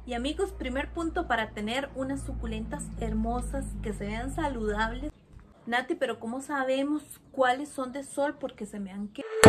Y amigos, primer punto para tener unas suculentas hermosas que se vean saludables. Nati, pero ¿cómo sabemos cuáles son de sol? Porque se me han quedado.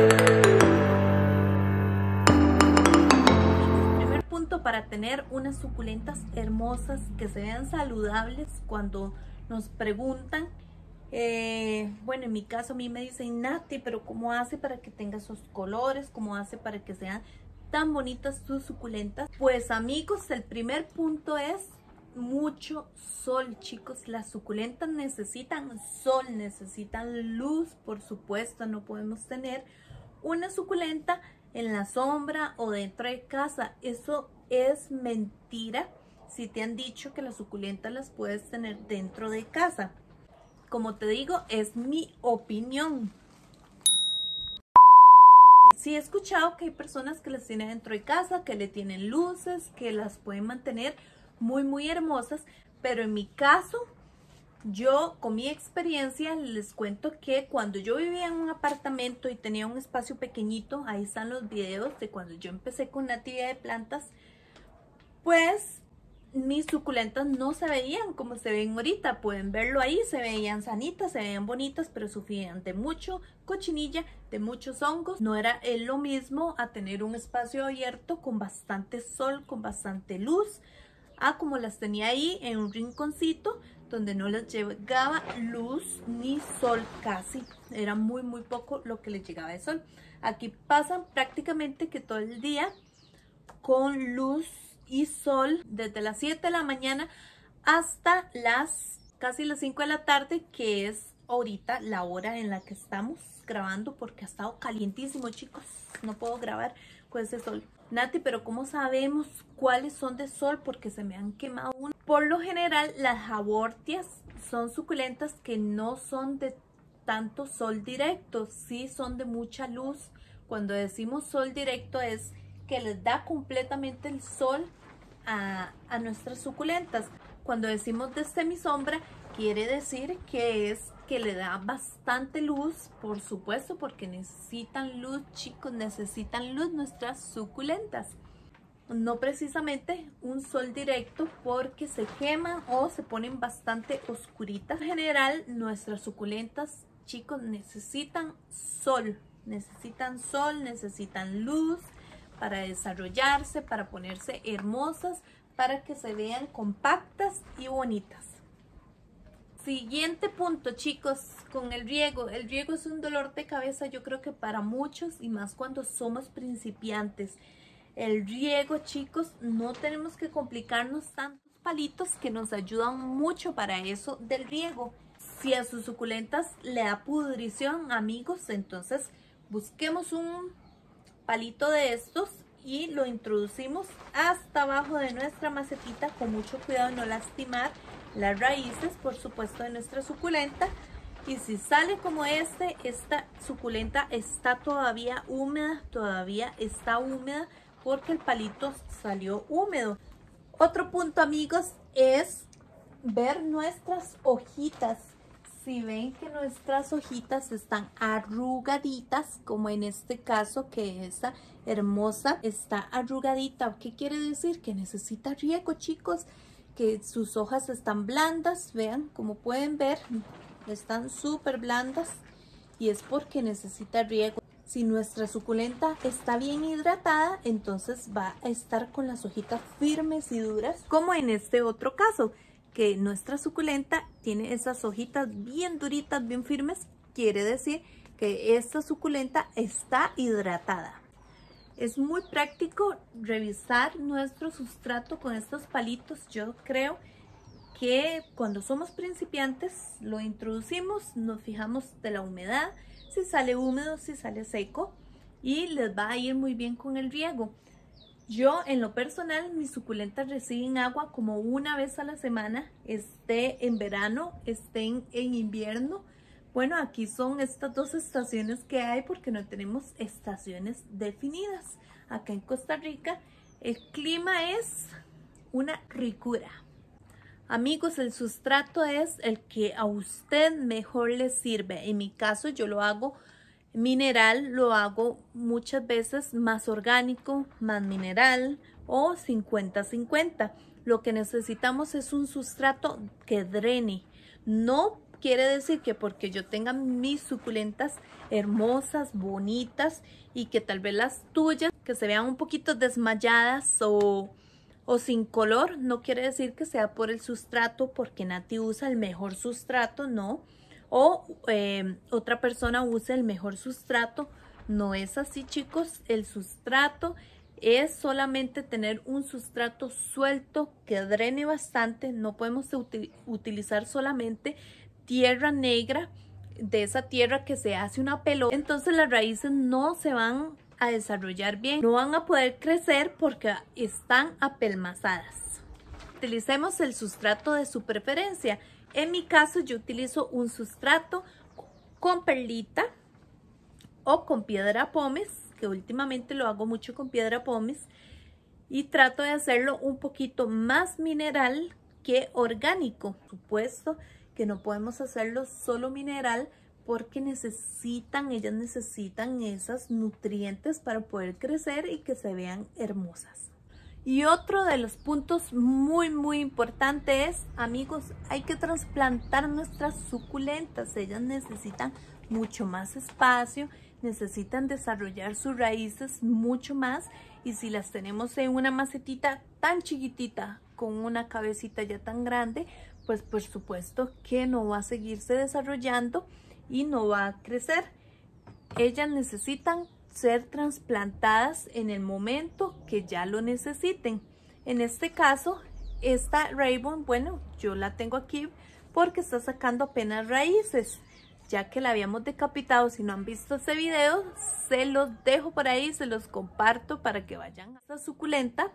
Primer punto para tener unas suculentas hermosas que se vean saludables. Cuando nos preguntan, bueno, en mi caso a mí me dicen, Nati, pero ¿cómo hace para que tenga esos colores? ¿Cómo hace para que sean tan bonitas tus suculentas? Pues amigos, el primer punto es mucho sol, chicos. Las suculentas necesitan sol, necesitan luz, por supuesto. No podemos tener una suculenta en la sombra o dentro de casa. Eso es mentira. Si te han dicho que las suculentas las puedes tener dentro de casa, como te digo, es mi opinión. Sí he escuchado que hay personas que las tienen dentro de casa, que le tienen luces, que las pueden mantener muy hermosas, pero en mi caso, yo con mi experiencia les cuento que cuando yo vivía en un apartamento y tenía un espacio pequeñito, ahí están los videos de cuando yo empecé con Natividad de Plantas, pues mis suculentas no se veían como se ven ahorita. Pueden verlo ahí, se veían sanitas, se veían bonitas, pero sufrían de mucho cochinilla, de muchos hongos. No era lo mismo a tener un espacio abierto con bastante sol, con bastante luz, a como las tenía ahí en un rinconcito donde no les llegaba luz ni sol casi. Era muy poco lo que les llegaba de sol. Aquí pasan prácticamente que todo el día con luz y sol desde las 7 de la mañana hasta casi las 5 de la tarde, que es ahorita la hora en la que estamos grabando, porque ha estado calientísimo, chicos. No puedo grabar con ese sol. Nati, pero ¿cómo sabemos cuáles son de sol? Porque se me han quemado uno. Por lo general, las hawortias son suculentas que no son de tanto sol directo, sí son de mucha luz. Cuando decimos sol directo es que les da completamente el sol a nuestras suculentas. Cuando decimos de semisombra, quiere decir que es que le da bastante luz, por supuesto, porque necesitan luz, chicos, necesitan luz nuestras suculentas. No precisamente un sol directo, porque se queman o se ponen bastante oscuritas. En general, nuestras suculentas, chicos, necesitan sol, necesitan luz para desarrollarse, para ponerse hermosas, para que se vean compactas y bonitas. Siguiente punto, chicos, con el riego. El riego es un dolor de cabeza, yo creo que para muchos, y más cuando somos principiantes. El riego, chicos, no tenemos que complicarnos tantos palitos que nos ayudan mucho para eso del riego. Si a sus suculentas le da pudrición, amigos, entonces busquemos un palito de estos y lo introducimos hasta abajo de nuestra macetita, con mucho cuidado de no lastimar las raíces, por supuesto, de nuestra suculenta. Y si sale como esta suculenta está todavía húmeda, porque el palito salió húmedo. Otro punto, amigos, es ver nuestras hojitas. Si ven que nuestras hojitas están arrugaditas, como en este caso, que esta hermosa está arrugadita, ¿qué quiere decir? Que necesita riego, chicos, que sus hojas están blandas. Vean, como pueden ver, están súper blandas y es porque necesita riego. Si nuestra suculenta está bien hidratada, entonces va a estar con las hojitas firmes y duras, como en este otro caso, que nuestra suculenta tiene esas hojitas bien duritas, bien firmes. Quiere decir que esta suculenta está hidratada. Es muy práctico revisar nuestro sustrato con estos palitos. Yo creo que cuando somos principiantes lo introducimos, nos fijamos de la humedad, si sale húmedo, si sale seco, y les va a ir muy bien con el riego. Yo, en lo personal, mis suculentas reciben agua como una vez a la semana, esté en verano, esté en invierno. Bueno, aquí son estas dos estaciones que hay, porque no tenemos estaciones definidas. Acá en Costa Rica el clima es una ricura. Amigos, el sustrato es el que a usted mejor le sirve. En mi caso, yo lo hago mineral, lo hago muchas veces más orgánico, más mineral, o 50-50. Lo que necesitamos es un sustrato que drene. No quiere decir que porque yo tenga mis suculentas hermosas, bonitas y que tal vez las tuyas que se vean un poquito desmayadas o sin color, no quiere decir que sea por el sustrato, porque Nati usa el mejor sustrato, no. O otra persona usa el mejor sustrato. No es así, chicos. El sustrato es solamente tener un sustrato suelto que drene bastante. No podemos utilizar solamente tierra negra, de esa tierra que se hace una pelota. Entonces las raíces no se van a desarrollar bien, no van a poder crecer porque están apelmazadas. Utilicemos el sustrato de su preferencia. En mi caso yo utilizo un sustrato con perlita o con piedra pómez, que últimamente lo hago mucho con piedra pómez, y trato de hacerlo un poquito más mineral que orgánico. Por supuesto que no podemos hacerlo solo mineral porque ellas necesitan esos nutrientes para poder crecer y que se vean hermosas. Y otro de los puntos muy importante es, amigos, hay que trasplantar nuestras suculentas. Ellas necesitan mucho más espacio, necesitan desarrollar sus raíces mucho más, y si las tenemos en una macetita tan chiquitita con una cabecita ya tan grande, pues por supuesto que no va a seguirse desarrollando y no va a crecer. Ellas necesitan ser trasplantadas en el momento que ya lo necesiten. En este caso, esta Raybon, bueno, yo la tengo aquí porque está sacando apenas raíces, ya que la habíamos decapitado. Si no han visto ese video, se los dejo por ahí, se los comparto para que vayan a esta suculenta.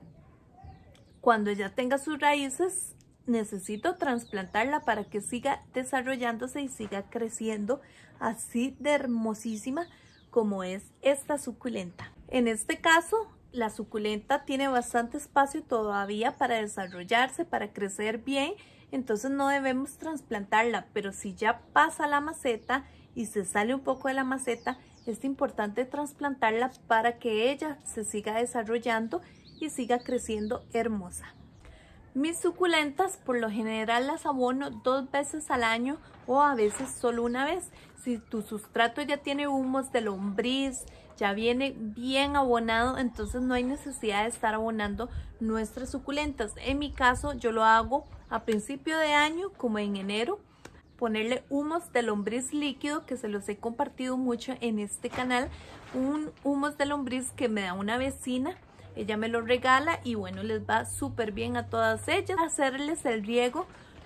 Cuando ya tenga sus raíces, necesito trasplantarla para que siga desarrollándose y siga creciendo así de hermosísima como es esta suculenta. En este caso, la suculenta tiene bastante espacio todavía para desarrollarse, para crecer bien, entonces no debemos trasplantarla, pero si ya pasa la maceta y se sale un poco de la maceta, es importante trasplantarla para que ella se siga desarrollando y siga creciendo hermosa. Mis suculentas por lo general las abono 2 veces al año o a veces solo una vez. Si tu sustrato ya tiene humos de lombriz, ya viene bien abonado, entonces no hay necesidad de estar abonando nuestras suculentas. En mi caso yo lo hago a principio de año, como en enero, ponerle humos de lombriz líquido, que se los he compartido mucho en este canal. Un humos de lombriz que me da una vecina. Ella me lo regala y bueno, les va súper bien a todas ellas. Hacerles el riego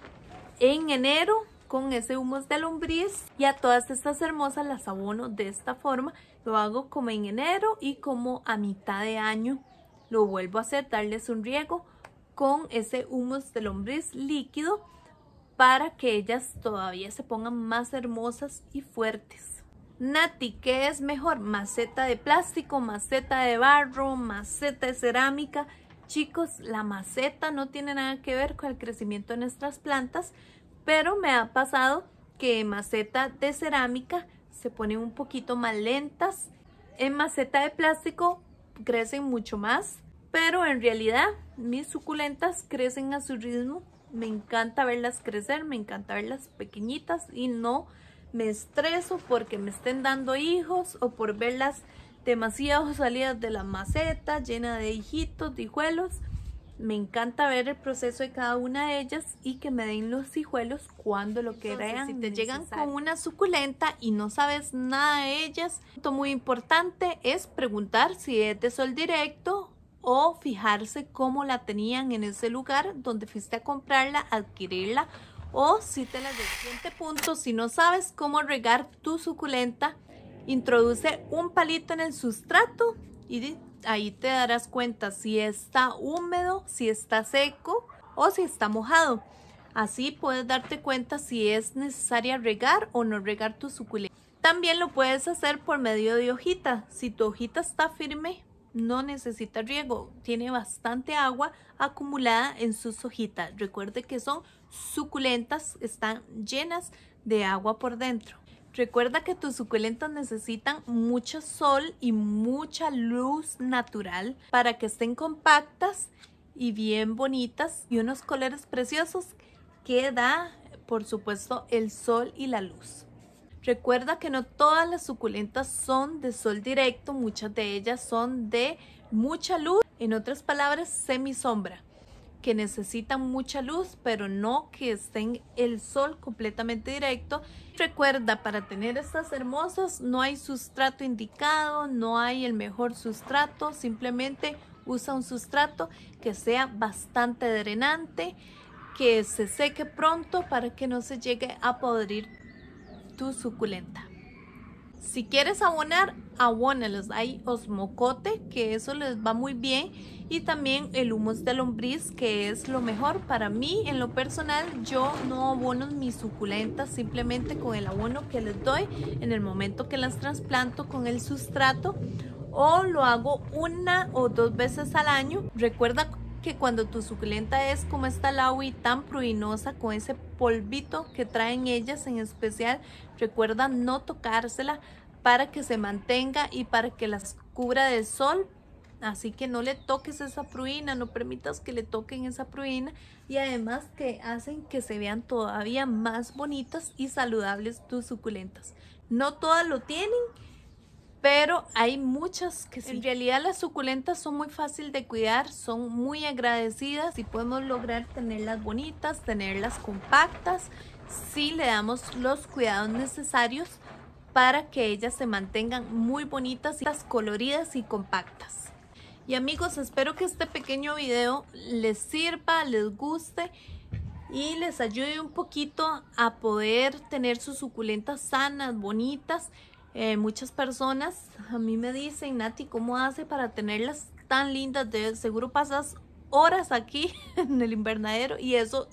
en enero con ese humus de lombriz, y a todas estas hermosas las abono de esta forma. Lo hago como en enero y como a mitad de año lo vuelvo a hacer, darles un riego con ese humus de lombriz líquido para que ellas todavía se pongan más hermosas y fuertes. Nati, ¿qué es mejor? ¿Maceta de plástico, maceta de barro, maceta de cerámica? Chicos, la maceta no tiene nada que ver con el crecimiento de nuestras plantas, pero me ha pasado que maceta de cerámica se ponen un poquito más lentas. En maceta de plástico crecen mucho más, pero en realidad mis suculentas crecen a su ritmo. Me encanta verlas crecer, me encanta verlas pequeñitas y no me estreso porque me estén dando hijos o por verlas demasiado salidas de la maceta, llena de hijitos, de hijuelos. Me encanta ver el proceso de cada una de ellas y que me den los hijuelos cuando lo crean. Si te llegan con una suculenta y no sabes nada de ellas, un punto muy importante es preguntar si es de sol directo o fijarse cómo la tenían en ese lugar donde fuiste a comprarla, adquirirla. O si te la del siguiente punto, si no sabes cómo regar tu suculenta, introduce un palito en el sustrato y ahí te darás cuenta si está húmedo, si está seco o si está mojado. Así puedes darte cuenta si es necesaria regar o no regar tu suculenta. También lo puedes hacer por medio de hojita. Si tu hojita está firme, no necesita riego, tiene bastante agua acumulada en sus hojitas. Recuerde que son suculentas, están llenas de agua por dentro. Recuerda que tus suculentas necesitan mucho sol y mucha luz natural para que estén compactas y bien bonitas y unos colores preciosos que da, por supuesto, el sol y la luz. Recuerda que no todas las suculentas son de sol directo, muchas de ellas son de mucha luz, en otras palabras, semisombra, que necesitan mucha luz, pero no que estén el sol completamente directo. Recuerda, para tener estas hermosas no hay sustrato indicado, no hay el mejor sustrato, simplemente usa un sustrato que sea bastante drenante, que se seque pronto para que no se llegue a podrir tu suculenta. Si quieres abonar, abónalos. Hay osmocote, que eso les va muy bien, y también el humus de lombriz, que es lo mejor para mí. En lo personal, yo no abono mis suculentas simplemente con el abono que les doy en el momento que las trasplanto con el sustrato, o lo hago 1 o 2 veces al año. Recuerda que cuando tu suculenta es como esta Laui, tan pruinosa, con ese polvito que traen ellas en especial, recuerda no tocársela para que se mantenga y para que las cubra del sol. Así que no le toques esa pruina, no permitas que le toquen esa pruina, y además que hacen que se vean todavía más bonitas y saludables tus suculentas. No todas lo tienen, pero hay muchas que sí. En realidad las suculentas son muy fáciles de cuidar, son muy agradecidas y podemos lograr tenerlas bonitas, tenerlas compactas, si le damos los cuidados necesarios para que ellas se mantengan muy bonitas, coloridas y compactas. Y amigos, espero que este pequeño video les sirva, les guste y les ayude un poquito a poder tener sus suculentas sanas, bonitas. Muchas personas a mí me dicen: Nati, ¿cómo hace para tenerlas tan lindas? De seguro pasas horas aquí en el invernadero, y eso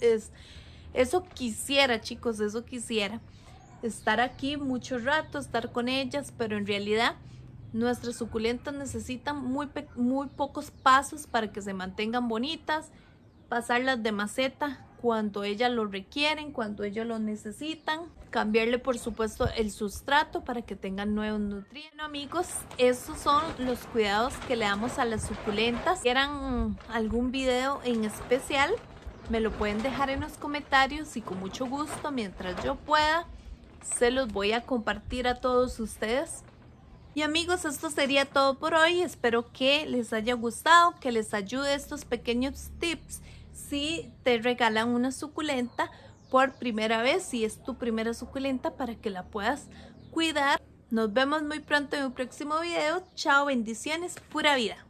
quisiera, chicos, eso quisiera, estar aquí mucho rato, estar con ellas, pero en realidad nuestras suculentas necesitan muy pocos pasos para que se mantengan bonitas. Pasarlas de maceta cuando ellas lo requieren, cuando ellos lo necesitan, cambiarle por supuesto el sustrato para que tengan nuevos nutrientes. Bueno, amigos, esos son los cuidados que le damos a las suculentas. Si quieran algún video en especial, me lo pueden dejar en los comentarios y con mucho gusto, mientras yo pueda, se los voy a compartir a todos ustedes. Y amigos, esto sería todo por hoy. Espero que les haya gustado, que les ayude estos pequeños tips si te regalan una suculenta por primera vez, si es tu primera suculenta, para que la puedas cuidar. Nos vemos muy pronto en un próximo video. Chao, bendiciones, pura vida.